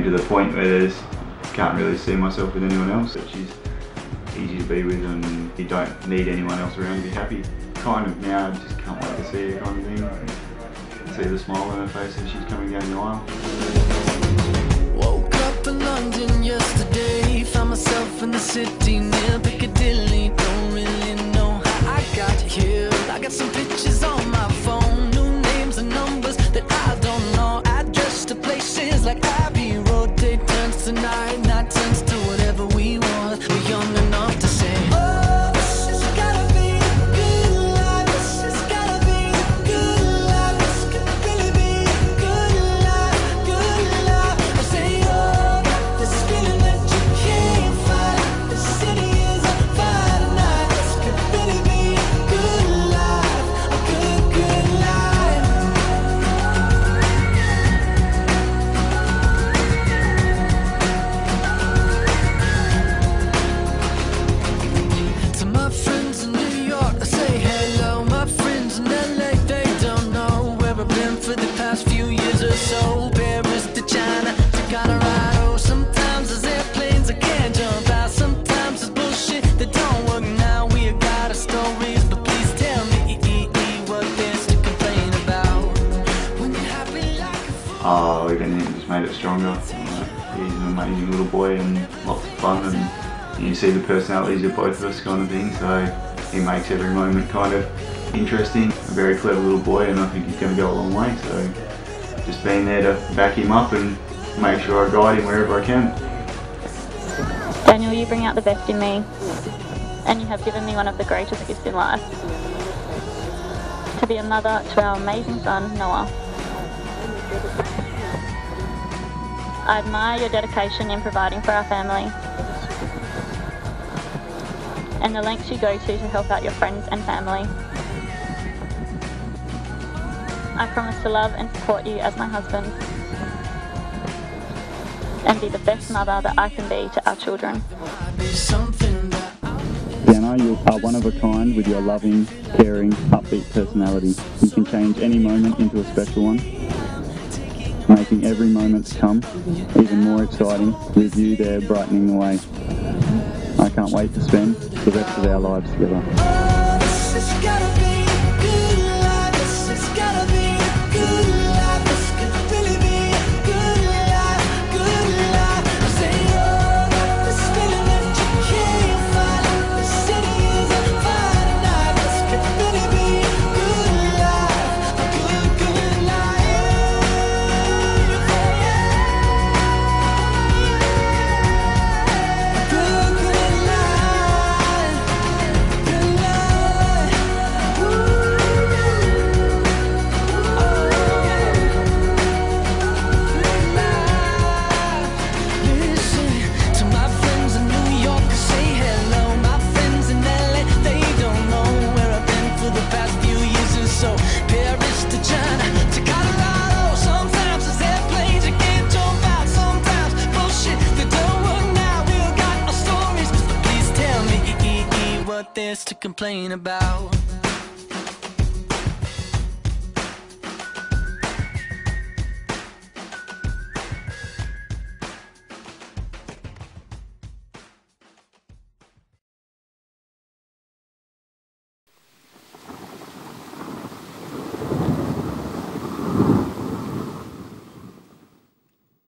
to the point where can't really see myself with anyone else. She's easy to be with and you don't need anyone else around to be happy. Kind of now, I just can't wait to see her kind of thing. See the smile on her face as she's coming down the aisle. Woke up in London yesterday, found myself in the city near Piccadilly. Don't really know how I got here. I got some pictures on my phone, new names and numbers that I don't know. Address to places like Abbey Road. Day turns to night, night turns to whatever we want. We're young enough to say, oh, this has gotta be a good life. This has gotta be a good life. This could really be a good life, good life. I say, oh, this feeling that you can't fight. The city is on fire tonight. This could really be a good life, a good, good life. To my friends in New York, I say hello. My friends in LA, they don't know where I've been for the past few years or so. Paris to China to Colorado. Sometimes there's airplanes I can't jump out. Sometimes there's bullshit that don't work now. We got our stories, but please tell me what there's to complain about. When you're happy like a fool. Oh, if anything, just made it stronger. He's an amazing little boy and lots of fun, and you see the personalities of both of us kind of thing, so he makes every moment kind of interesting. A very clever little boy, and I think he's going to go a long way, so just being there to back him up and make sure I guide him wherever I can. Daniel, you bring out the best in me, and you have given me one of the greatest gifts in life. To be a mother to our amazing son, Noah. I admire your dedication in providing for our family, and the lengths you go to help out your friends and family. I promise to love and support you as my husband, and be the best mother that I can be to our children. Vienna, you are one of a kind with your loving, caring, upbeat personality. You can change any moment into a special one, making every moment to come even more exciting with you there brightening the way. I can't wait to spend the rest of our lives together. Oh, this has gotta be a good life. This has gotta be a good life. This could really be a good life, good life. I say, oh, this feeling that you can't fight. The city is on fire tonight. This could really be a good life, a good, good life. A good, good life. Good life. Listen to my friends in New York, say hello. My friends in LA, they don't know where I've been for the past few years or so. Paris to China to Colorado. Sometimes there's airplanes you can't jump out. Sometimes bullshit that don't work now. We've got our stories, but please tell me what there's to complain about.